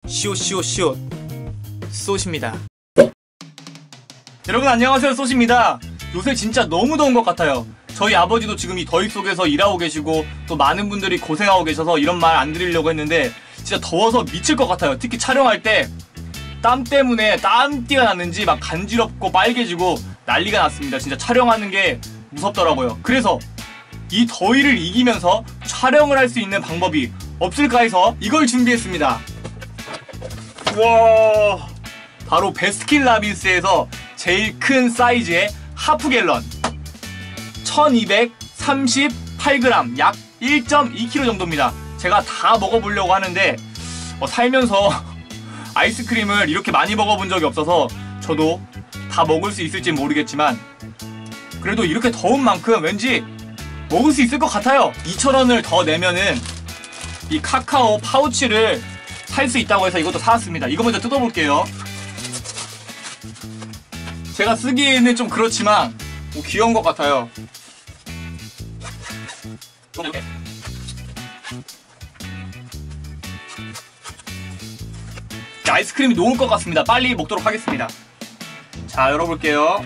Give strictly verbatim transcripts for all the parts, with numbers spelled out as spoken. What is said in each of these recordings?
시옷시옷시옷 쏘십니다. 여러분 안녕하세요, 쏘십니다. 요새 진짜 너무 더운 것 같아요. 저희 아버지도 지금 이 더위 속에서 일하고 계시고 또 많은 분들이 고생하고 계셔서 이런 말 안 드리려고 했는데 진짜 더워서 미칠 것 같아요. 특히 촬영할 때 땀 때문에 땀띠가 났는지 막 간지럽고 빨개지고 난리가 났습니다. 진짜 촬영하는 게 무섭더라고요. 그래서 이 더위를 이기면서 촬영을 할 수 있는 방법이 없을까 해서 이걸 준비했습니다. 와, 바로 베스킨라빈스에서 제일 큰 사이즈의 하프갤런 천이백삼십팔 그램 약 일 점 이 킬로그램 정도입니다. 제가 다 먹어보려고 하는데 어, 살면서 아이스크림을 이렇게 많이 먹어본 적이 없어서 저도 다 먹을 수 있을지 모르겠지만 그래도 이렇게 더운 만큼 왠지 먹을 수 있을 것 같아요. 이천 원을 더 내면은 이 카카오 파우치를 살 수 있다고 해서 이것도 사왔습니다. 이거 먼저 뜯어볼게요. 제가 쓰기에는 좀 그렇지만 뭐 귀여운 것 같아요. 아이스크림이 녹을 것 같습니다. 빨리 먹도록 하겠습니다. 자, 열어볼게요.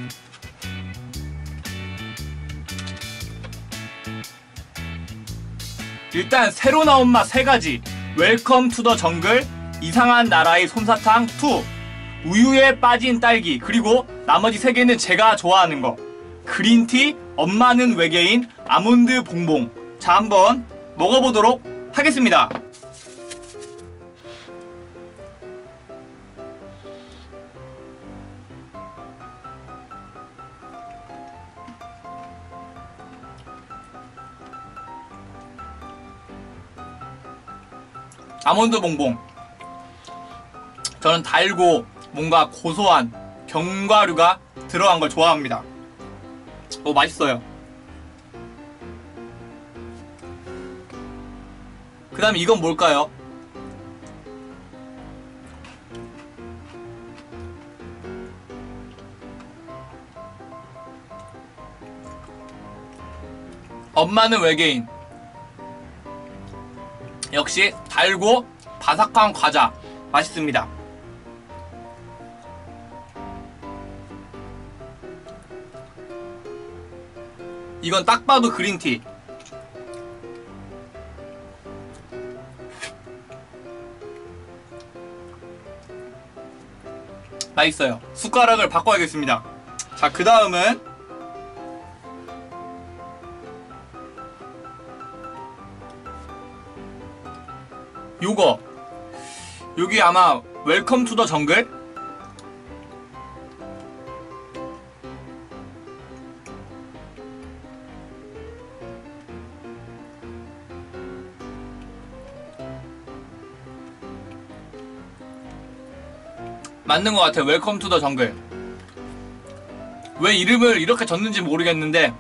일단 새로 나온 맛 세 가지, 웰컴 투 더 정글, 이상한 나라의 솜사탕 투, 우유에 빠진 딸기, 그리고 나머지 세 개는 제가 좋아하는 거, 그린티, 엄마는 외계인, 아몬드 봉봉. 자, 한번 먹어보도록 하겠습니다. 아몬드 봉봉, 저는 달고 뭔가 고소한 견과류가 들어간 걸 좋아합니다. 오, 맛있어요. 그 다음에 이건 뭘까요? 엄마는 외계인. 역시 달고 바삭한 과자 맛있습니다. 이건 딱 봐도 그린티. 맛있어요. 숟가락을 바꿔야겠습니다. 자, 그 다음은 요거, 여기 아마 웰컴 투 더 정글? 맞는 것 같아요. 웰컴 투 더 정글. 왜 이름을 이렇게 졌는지 모르겠는데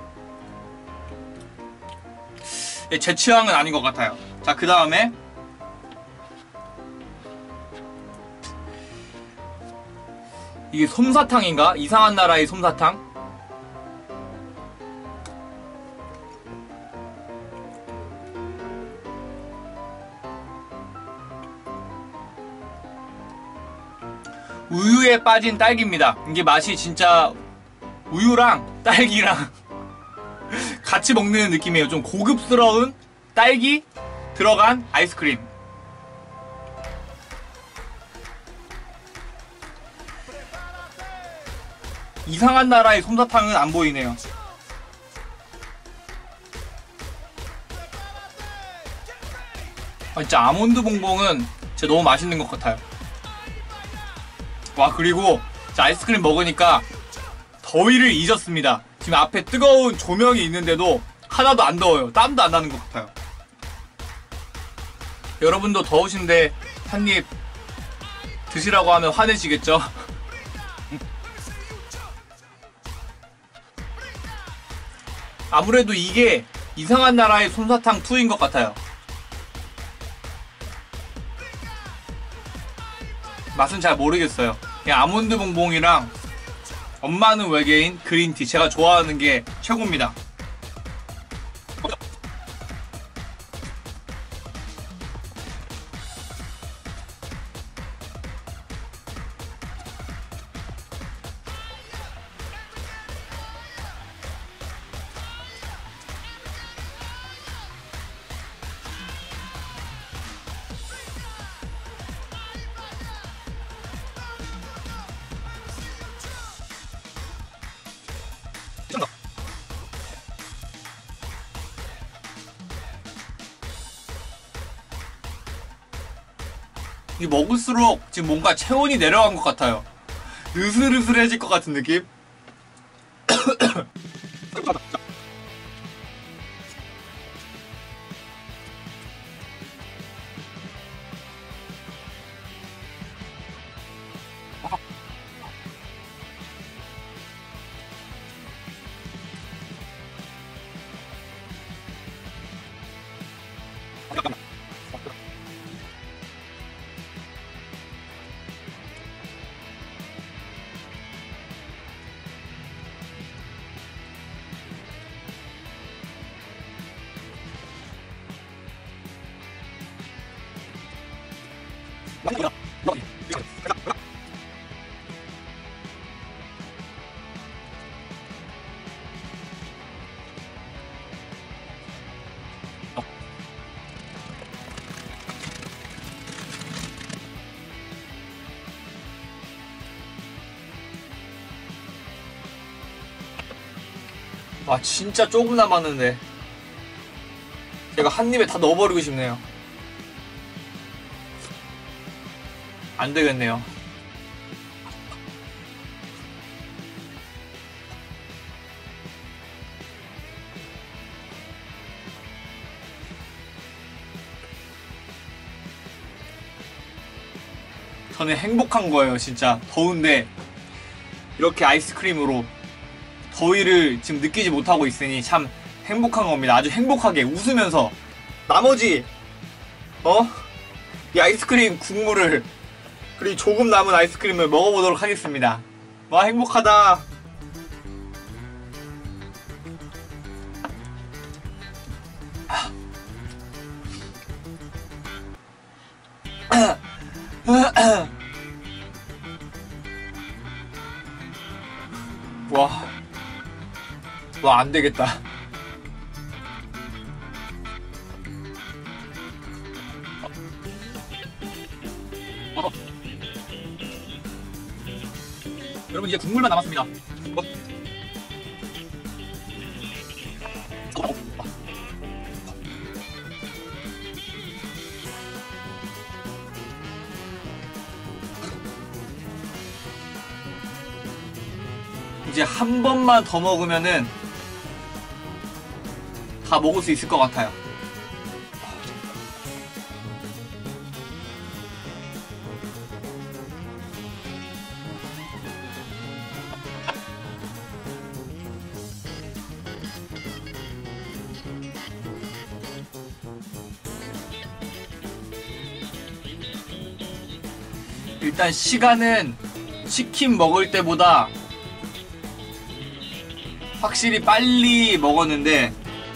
제 취향은 아닌 것 같아요. 자, 그 다음에 이게 솜사탕인가? 이상한 나라의 솜사탕? 우유에 빠진 딸기입니다. 이게 맛이 진짜 우유랑 딸기랑 같이 먹는 느낌이에요. 좀 고급스러운 딸기 들어간 아이스크림. 이상한 나라의 솜사탕은 안 보이네요. 아, 진짜 아몬드 봉봉은 진짜 너무 맛있는 것 같아요. 와, 그리고 아이스크림 먹으니까 더위를 잊었습니다. 지금 앞에 뜨거운 조명이 있는데도 하나도 안 더워요. 땀도 안 나는 것 같아요. 여러분도 더우신데 한입 드시라고 하면 화내시겠죠? 아무래도 이게 이상한 나라의 솜사탕 투인 것 같아요. 맛은 잘 모르겠어요. 그냥 아몬드 봉봉이랑 엄마는 외계인, 그린티, 제가 좋아하는 게 최고입니다. 이 먹을수록 지금 뭔가 체온이 내려간 것 같아요. 으슬으슬해질 것 같은 느낌? 와, 진짜 조금 남았는데 제가 한 입에 다 넣어버리고 싶네요. 안 되겠네요. 저는 행복한 거예요. 진짜 더운데 이렇게 아이스크림으로 더위를 지금 느끼지 못하고 있으니 참 행복한 겁니다. 아주 행복하게 웃으면서 나머지 어? 이 아이스크림 국물을, 그리고 조금 남은 아이스크림을 먹어보도록 하겠습니다. 와, 행복하다. 와, 와, 안 되겠다. 어. 여러분, 이제 국물만 남았습니다. 어. 이제 한 번만 더 먹으면은 다 먹을 수 있을 것 같아요. 일단 시간은 치킨 먹을 때보다 확실히 빨리 먹었는데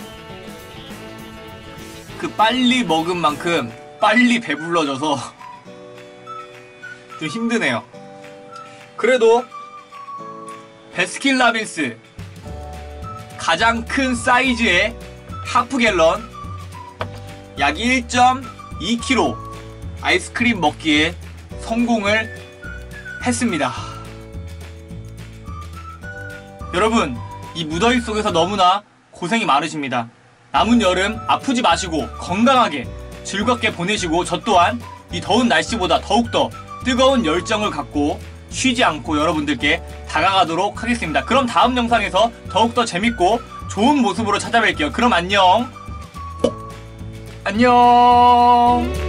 그 빨리 먹은 만큼 빨리 배불러져서 좀 힘드네요. 그래도 베스킨라빈스 가장 큰 사이즈의 하프갤런 약 일 점 이 킬로그램 아이스크림 먹기에 성공을 했습니다. 여러분, 이 무더위 속에서 너무나 고생이 많으십니다. 남은 여름 아프지 마시고 건강하게 즐겁게 보내시고, 저 또한 이 더운 날씨보다 더욱더 뜨거운 열정을 갖고 쉬지 않고 여러분들께 다가가도록 하겠습니다. 그럼 다음 영상에서 더욱더 재밌고 좋은 모습으로 찾아뵐게요. 그럼 안녕. 안녕.